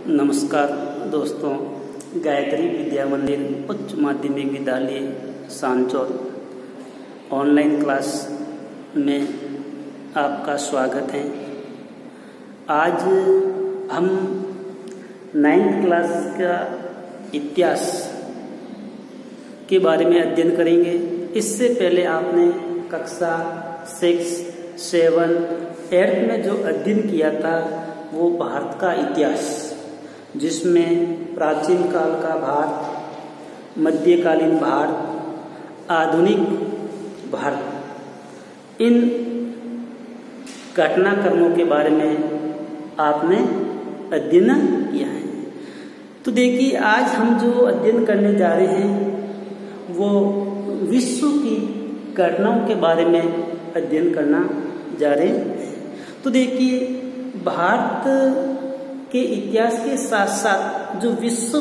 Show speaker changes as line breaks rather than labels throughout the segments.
नमस्कार दोस्तों, गायत्री विद्या मंदिर उच्च माध्यमिक विद्यालय सांचौर ऑनलाइन क्लास में आपका स्वागत है। आज हम 9th क्लास का इतिहास के बारे में अध्ययन करेंगे। इससे पहले आपने कक्षा 6, 7, 8 में जो अध्ययन किया था वो भारत का इतिहास, जिसमें प्राचीन काल का भारत, मध्यकालीन भारत, आधुनिक भारत, इन घटनाक्रमों के बारे में आपने अध्ययन किया है। तो देखिए, आज हम जो अध्ययन करने जा रहे हैं वो विश्व की घटनाओं के बारे में अध्ययन करना जा रहे हैं। तो देखिए, भारत के इतिहास के साथ साथ जो विश्व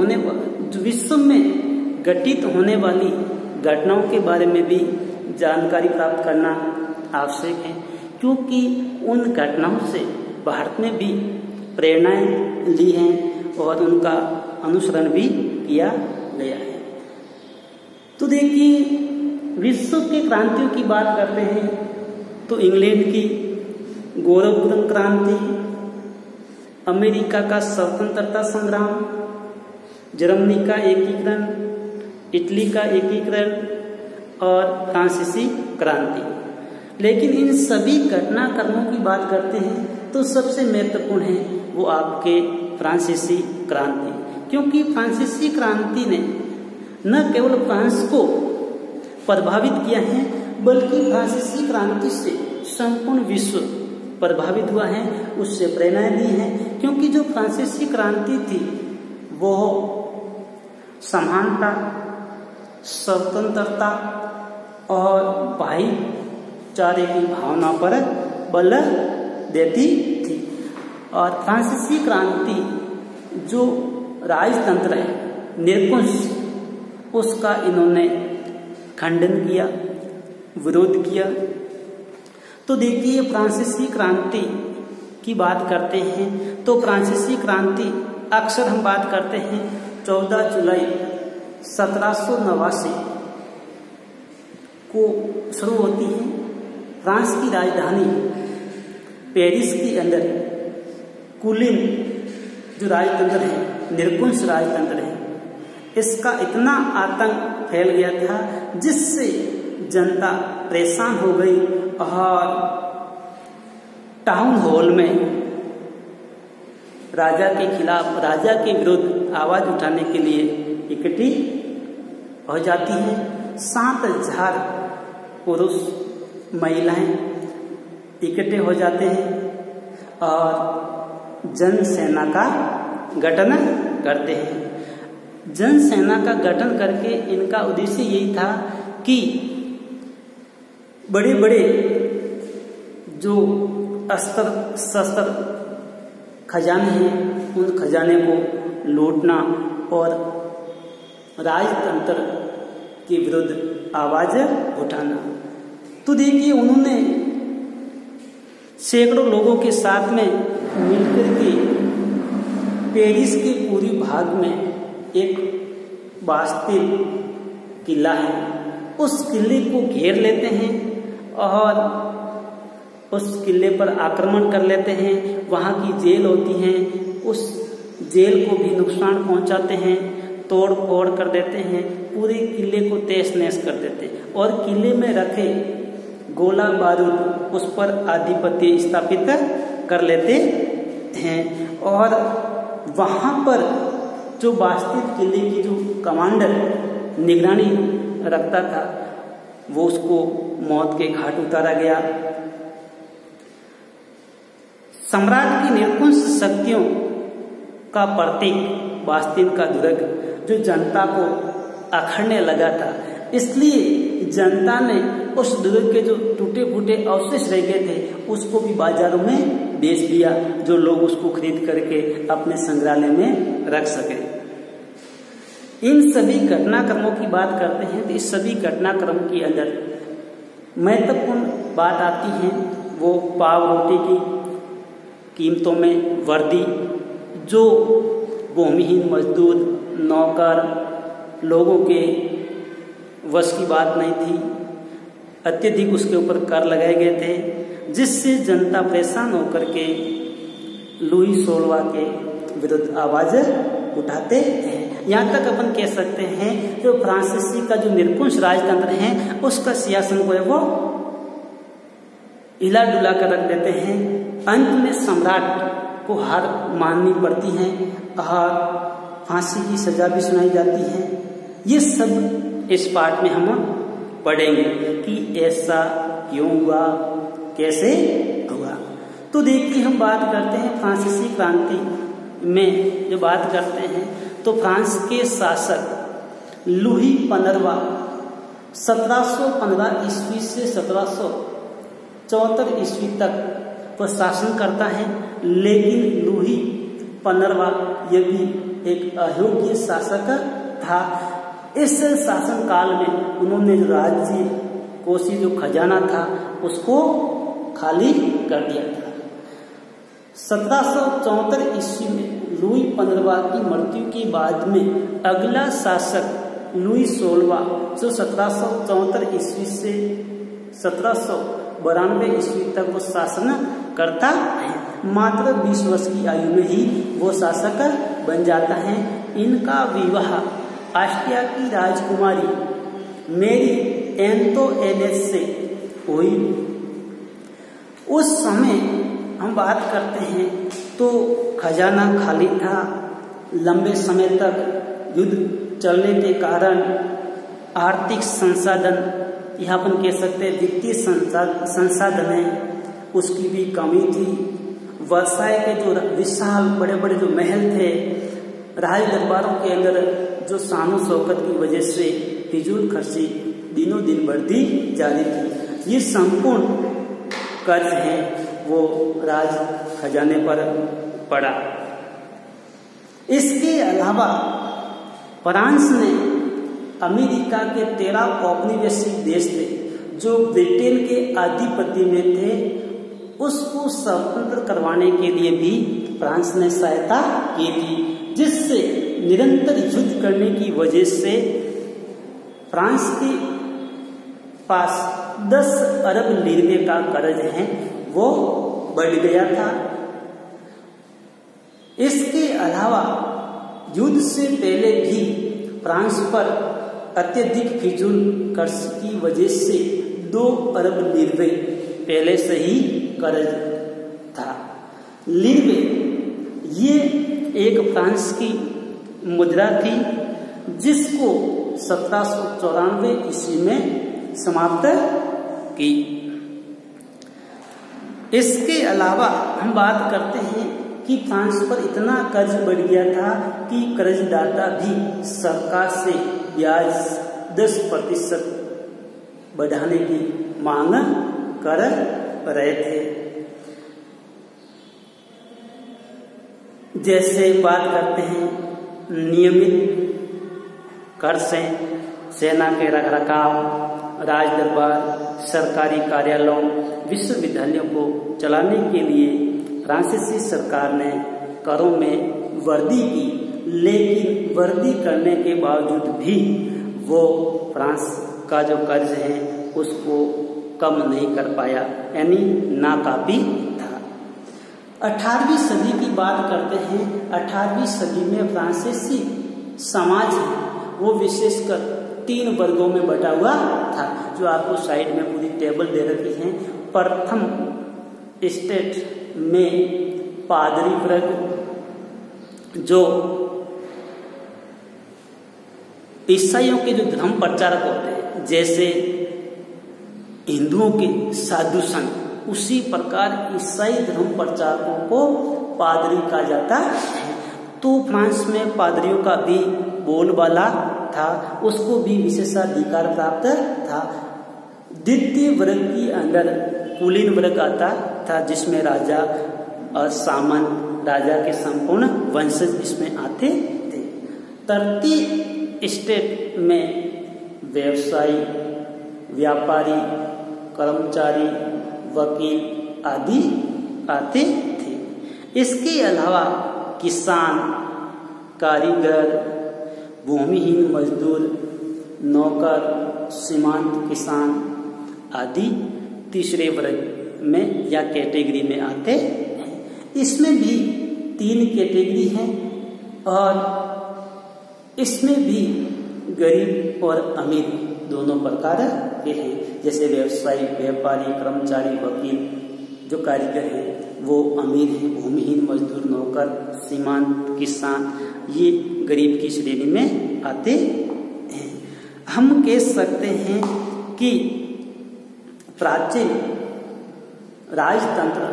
में घटित होने वाली घटनाओं के बारे में भी जानकारी प्राप्त करना आवश्यक है, क्योंकि उन घटनाओं से भारत ने भी प्रेरणाएं ली हैं और उनका अनुसरण भी किया गया है। तो देखिए, विश्व की क्रांतियों की बात करते हैं तो इंग्लैंड की गौरवपूर्ण क्रांति, अमेरिका का स्वतंत्रता संग्राम, जर्मनी का एकीकरण, इटली का एकीकरण और फ्रांसीसी क्रांति। लेकिन इन सभी घटनाक्रमों की बात करते हैं तो सबसे महत्वपूर्ण है वो आपके फ्रांसीसी क्रांति, क्योंकि फ्रांसीसी क्रांति ने न केवल फ्रांस को प्रभावित किया है बल्कि फ्रांसीसी क्रांति से संपूर्ण विश्व प्रभावित हुआ है, उससे प्रेरणाएं ली हैं। क्योंकि जो फ्रांसीसी क्रांति थी वो समानता, स्वतंत्रता और भाईचारे की भावना पर बल देती थी। और फ्रांसीसी क्रांति जो राजतंत्र है, निरंकुश, उसका इन्होंने खंडन किया, विरोध किया। तो देखिए, फ्रांसीसी क्रांति की बात करते हैं तो फ्रांसीसी क्रांति अक्सर हम बात करते हैं 14 जुलाई 1789 को शुरू होती है। फ्रांस की राजधानी पेरिस के अंदर कुलीन जो राजतंत्र है, निरंकुश राजतंत्र है, इसका इतना आतंक फैल गया था जिससे जनता परेशान हो गई और टाउन हॉल में राजा के खिलाफ, राजा के विरुद्ध आवाज उठाने के लिए इकट्ठी हो जाती है। 7,000 पुरुष, महिलाएं इकट्ठे हो जाते हैं और जनसेना का गठन करते हैं। जनसेना का गठन करके इनका उद्देश्य यही था कि बड़े बड़े जो अस्त्र शस्त्र खजाने हैं उन खजाने को लूटना और राजतंत्र के विरुद्ध आवाज उठाना। तो देखिए, उन्होंने सैकड़ों लोगों के साथ में मिलकर के पेरिस के पूर्वी भाग में एक बास्तिल किला है, उस किले को घेर लेते हैं और उस किले पर आक्रमण कर लेते हैं। वहाँ की जेल होती है, उस जेल को भी नुकसान पहुंचाते हैं, तोड़ फोड़ कर देते हैं, पूरे किले को तहस नहस कर देते हैं और किले में रखे गोला बारूद उस पर आधिपत्य स्थापित कर लेते हैं। और वहाँ पर जो बास्तिल किले की जो कमांडर निगरानी रखता था वो उसको मौत के घाट उतारा गया। सम्राट की निरंकुश शक्तियों का प्रतीक बास्तिल का दुर्ग जो जनता को अखड़ने लगा था, इसलिए जनता ने उस दुर्ग के जो टूटे फूटे अवशेष रह गए थे उसको भी बाजारों में बेच दिया, जो लोग उसको खरीद करके अपने संग्रहालय में रख सके। इन सभी घटनाक्रमों की बात करते हैं तो इस सभी घटनाक्रम के अंदर महत्वपूर्ण बात आती है वो पाव रोटी की कीमतों में वृद्धि जो भूमिहीन मजदूर, नौकर लोगों के वश की बात नहीं थी। अत्यधिक उसके ऊपर कर लगाए गए थे, जिससे जनता परेशान होकर के लुई 16वां के विरुद्ध आवाज उठाते हैं। यहाँ तक अपन कह सकते हैं जो फ्रांसीसी का जो निरंकुश राजतंत्र है उसका सिंहासन को है वो हिला डुला कर रख देते हैं। अंत में सम्राट को हार माननी पड़ती है, हार फांसी की सजा भी सुनाई जाती है। ये सब इस पाठ में हम पढ़ेंगे कि ऐसा क्यों हुआ, कैसे हुआ। तो देखिए हम बात करते हैं फ्रांसीसी क्रांति में जो बात करते हैं तो फ्रांस के शासक लुई 15वां 1715 ईस्वी से 1774 ईस्वी तक वह शासन करता है। लेकिन लुई 15वां यह भी एक अयोग्य शासक था। इस शासन काल में उन्होंने जो राज्य कोषी जो खजाना था उसको खाली कर दिया था। 1774 ईस्वी में लुई 15वां की मृत्यु के बाद में अगला शासक लुई 16वां जो 1774 ईस्वी से 1792 ईस्वी तक वो शासन करता है। मात्र 20 वर्ष की आयु में ही वो शासक बन जाता है। इनका विवाह ऑस्ट्रिया की राजकुमारी मेरी एंटोइनेट से हुई। उस समय हम बात करते हैं तो खजाना खाली था। लंबे समय तक युद्ध चलने के कारण आर्थिक संसाधन, यहाँ अपन कह सकते हैं वित्तीय संसाधन है, उसकी भी कमी थी। वर्साय के जो विशाल बड़े बड़े जो महल थे, राज दरबारों के अंदर जो शानो शौकत की वजह से फिजूल खर्ची दिनों दिन बढ़ती जा रही थी। ये संपूर्ण कर्ज है वो राज खजाने पर पड़ा। इसके अलावा फ्रांस ने अमेरिका के 13 औपनिवेशिक देश थे जो ब्रिटेन के आधिपत्य में थे, उसको स्वतंत्र करवाने के लिए भी फ्रांस ने सहायता की थी, जिससे निरंतर युद्ध करने की वजह से फ्रांस के पास 10 अरब लीरे का कर्ज है वो बढ़ गया था। इसके अलावा युद्ध से पहले भी फ्रांस पर अत्यधिक फिजूल खर्च की वजह से 2 अरब लीरे पहले से ही कर्ज था। लीरे ये एक फ्रांस की मुद्रा थी जिसको 1794 ईस्वी में समाप्त की। इसके अलावा हम बात करते हैं कि फ्रांस पर इतना कर्ज बढ़ गया था कि कर्जदाता भी सरकार से ब्याज 10% बढ़ाने की मांग कर रहे थे। जैसे बात करते हैं नियमित कर से सेना के रखरखाव, राज दरबार, सरकारी कार्यालयों, विश्वविद्यालयों को चलाने के लिए फ्रांसीसी सरकार ने करों में वृद्धि की, लेकिन वृद्धि करने के बावजूद भी वो फ्रांस का जो कर्ज है उसको कम नहीं कर पाया, यानी नाकाफी था। 18वीं सदी की बात करते हैं। 18वीं सदी में फ्रांसीसी समाज वो विशेषकर 3 वर्गों में बटा हुआ था, जो आपको साइड में पूरी टेबल दे रखी है। प्रथम स्टेट में पादरी वर्ग जो ईसाइयों के जो धर्म प्रचारक होते हैं, जैसे हिंदुओं के साधु संत, उसी प्रकार ईसाई धर्म प्रचारकों को पादरी कहा जाता है। तो फ्रांस में पादरियों का भी बोलबाला था, उसको भी विशेषाधिकार प्राप्त था। द्वितीय वर्ग के अंदर कुलीन वर्ग आता था, जिसमें राजा और सामंत, राजा के संपूर्ण वंशज इसमें आते थे। तृतीय स्टेट में व्यवसायी, व्यापारी, कर्मचारी, वकील आदि आते थे। इसके अलावा किसान, कारीगर, भूमिहीन मजदूर, नौकर, सीमांत किसान आदि तीसरे वर्ग में या कैटेगरी में आते हैं। इसमें भी 3 कैटेगरी हैं और इसमें भी गरीब और अमीर दोनों प्रकार के हैं। जैसे व्यवसायी, व्यापारी, कर्मचारी, वकील, जो कारीगर हैं वो अमीर हैं, भूमिहीन मजदूर, नौकर, सीमांत किसान ये गरीब की श्रेणी में आते हैं। हम कह सकते हैं कि प्राचीन राजतंत्र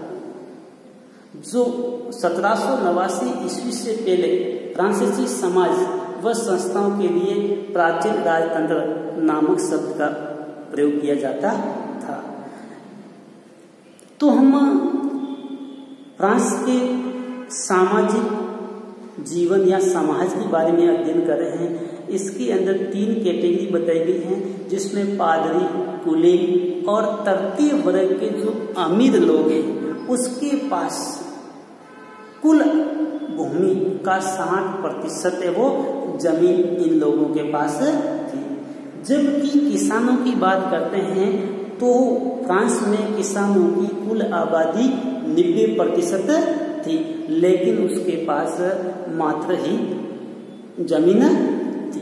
जो 1789 ईस्वी से पहले फ्रांसीसी समाज व संस्थाओं के लिए प्राचीन राजतंत्र नामक शब्द का प्रयोग किया जाता था। तो हम फ्रांस के सामाजिक जीवन या समाज के बारे में अध्ययन कर रहे हैं। इसके अंदर 3 कैटेगरी बताई गई हैं, जिसमें पादरी, कुलीन और तृतीय वर्ग के जो अमीर लोग हैं उसके पास कुल भूमि का 60% है वो जमीन इन लोगों के पास थी। जबकि किसानों की बात करते हैं तो फ्रांस में किसानों की कुल आबादी 90% थी, लेकिन उसके पास मात्र ही जमीन थी।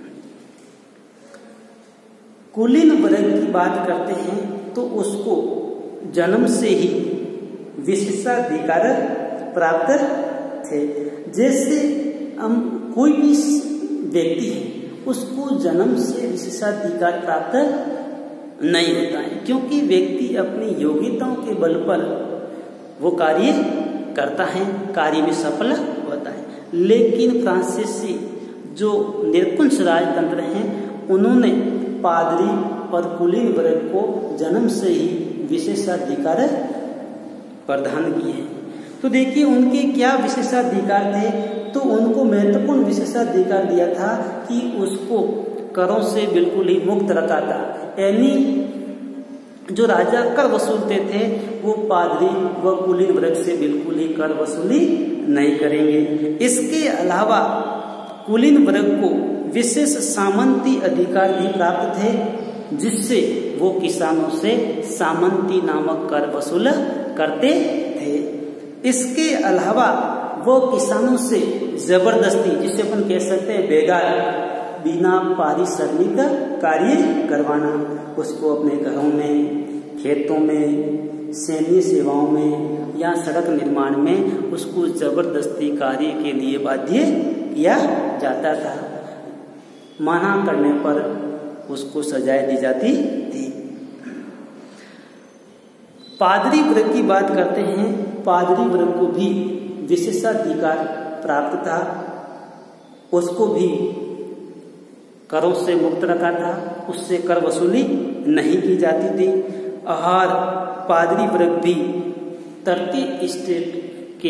कुलीन वर्ग की बात करते हैं तो उसको जन्म से ही विशेषाधिकार प्राप्त थे। जैसे हम कोई भी व्यक्ति है उसको जन्म से विशेषाधिकार प्राप्त नहीं होता है, क्योंकि व्यक्ति अपनी योग्यताओं के बल पर वो कार्य करता है, कार्य में सफल होता है। लेकिन फ्रांसीसी जो निरंकुश राजतंत्र हैं उन्होंने पादरी और कुलीन वर्ग को जन्म से ही विशेषाधिकार प्रदान किए हैं। तो देखिए उनके क्या विशेषाधिकार थे। तो उनको महत्वपूर्ण विशेषाधिकार दिया था कि उसको करों से बिल्कुल ही मुक्त रखा था। यानी जो राजा कर वसूलते थे वो पादरी व कुलीन वर्ग से बिल्कुल ही कर वसूली नहीं करेंगे। इसके अलावा कुलीन वर्ग को विशेष सामंती अधिकार भी प्राप्त थे, जिससे वो किसानों से सामंती नामक कर वसूल करते थे। इसके अलावा वो किसानों से जबरदस्ती, जिसे अपन कह सकते हैं बेगार, बिना पारिश्रमिक कार्य करवाना, उसको अपने घरों में, खेतों में, सैन्य सेवाओं में या सड़क निर्माण में उसको जबरदस्ती कार्य के लिए बाध्य किया जाता था। मना करने पर उसको सजाएं दी जाती थी। पादरी वर्ग की बात करते हैं। पादरी वर्ग को भी विशेषाधिकार प्राप्त था, उसको भी करों से मुक्त रखा था, उससे कर वसूली नहीं की जाती थी। और पादरी वर्ग भी तृतीय स्टेट के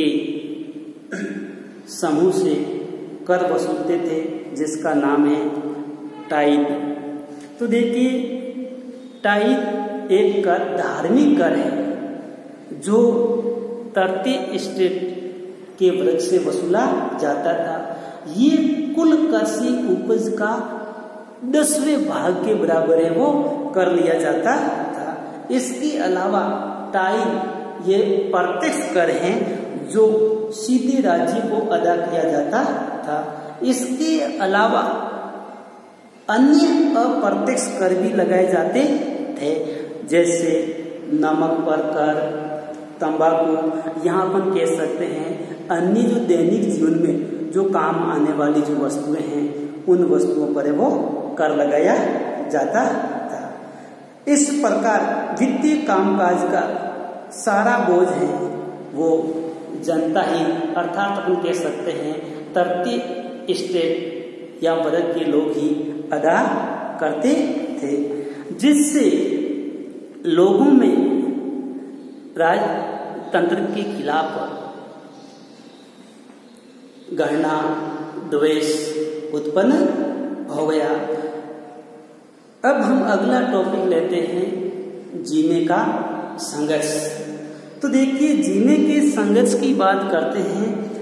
समूह से कर वसूलते थे, जिसका नाम है टाइड। तो देखिए टाइड एक कर धार्मिक कर है जो तृतीय स्टेट के वर्ग से वसूला जाता था। ये कुल कृषि उपज का 10वें भाग के बराबर है वो कर लिया जाता था। इसके अलावा टाइड ये प्रत्यक्ष कर हैं जो सीधे राज्य को अदा किया जाता था। इसके अलावा अन्य अप्रत्यक्ष कर भी लगाए जाते थे, जैसे नमक पर कर, तंबाकू, यहाँ अपन कह सकते हैं अन्य जो दैनिक जीवन में जो काम आने वाली जो वस्तुएं हैं उन वस्तुओं पर वो कर लगाया जाता था। इस प्रकार वित्तीय कामकाज का सारा बोझ है वो जनता ही, अर्थात अपन कह सकते हैं तृतीय स्टेट या वर्ग के लोग ही अदा करते थे, जिससे लोगों में राजतंत्र के खिलाफ घृणा, द्वेष उत्पन्न हो गया। अब हम अगला टॉपिक लेते हैं जीने का संघर्ष। तो देखिए जीने के संघर्ष की बात करते हैं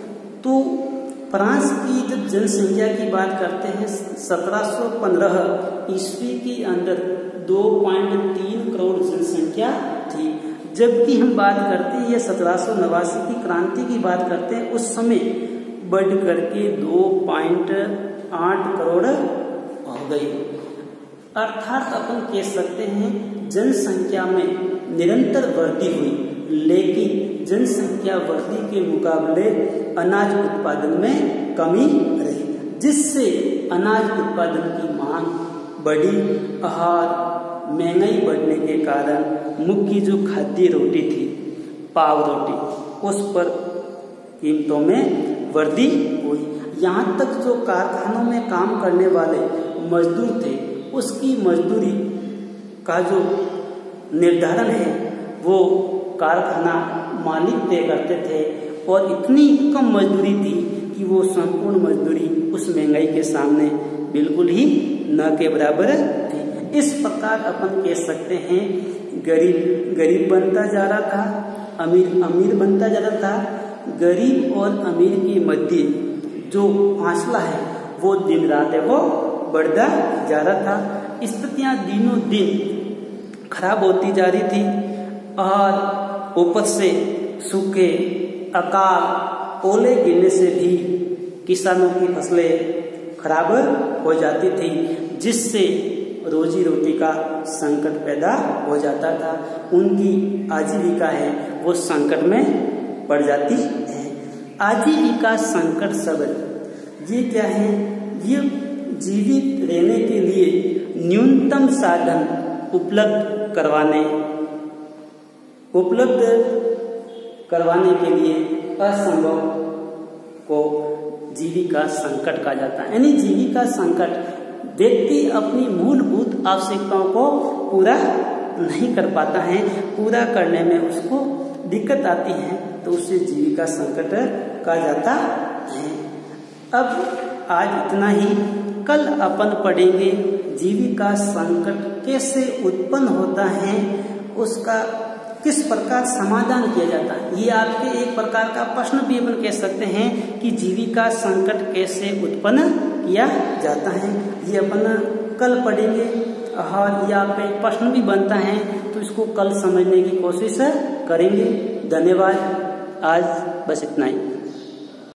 तो फ्रांस की जब जनसंख्या की बात करते हैं 1715 ईस्वी के अंदर 2.3 करोड़ जनसंख्या थी। जबकि हम बात करते हैं ये 1789 की क्रांति की बात करते हैं, उस समय बढ़ करके 2.8 करोड़ हो गई। अर्थात अपन कह सकते हैं जनसंख्या में निरंतर वृद्धि हुई, लेकिन जनसंख्या वृद्धि के मुकाबले अनाज उत्पादन में कमी रही, जिससे अनाज उत्पादन की मांग बढ़ी। आहार महंगाई बढ़ने के कारण मुख्य जो खाद्य रोटी थी, पाव रोटी, उस पर कीमतों में वृद्धि हुई। यहाँ तक जो कारखानों में काम करने वाले मजदूर थे, उसकी मजदूरी का जो निर्धारण है वो कारखाना मालिक तय करते थे, और इतनी कम मजदूरी थी कि वो संपूर्ण मजदूरी उस महंगाई के सामने बिल्कुल ही न के बराबर थी। इस प्रकार अपन कह सकते हैं गरीब गरीब बनता जा रहा था, अमीर अमीर बनता जा रहा था। गरीब और अमीर के मध्य जो फासला है वो दिन रात वो बढ़ता जा रहा था। स्थितियां दिनों दिन खराब होती जा रही थी, और ऊपर से सूखे, अकाल, ओले गिरने से भी किसानों की फसलें खराब हो जाती थी, जिससे रोजी रोटी का संकट पैदा हो जाता था। उनकी आजीविका है वो संकट में पड़ जाती है। आजीविका संकट शब्द ये क्या है? ये जीवित रहने के लिए न्यूनतम साधन उपलब्ध करवाने के लिए असंभव को जीविका संकट कहा जाता है। यानी जीविका संकट व्यक्ति अपनी मूलभूत आवश्यकताओं को पूरा नहीं कर पाता है, पूरा करने में उसको दिक्कत आती है, तो उसे जीविका संकट कहा जाता है। अब आज इतना ही। कल अपन पढ़ेंगे जीविका संकट कैसे उत्पन्न होता है, उसका किस प्रकार समाधान किया जाता है। ये आपके एक प्रकार का प्रश्न भी अपन कह सकते हैं कि जीविका संकट कैसे उत्पन्न किया जाता है, ये अपन कल पढ़ेंगे। और यहाँ पे प्रश्न भी बनता है, तो इसको कल समझने की कोशिश करेंगे। धन्यवाद। आज बस इतना ही।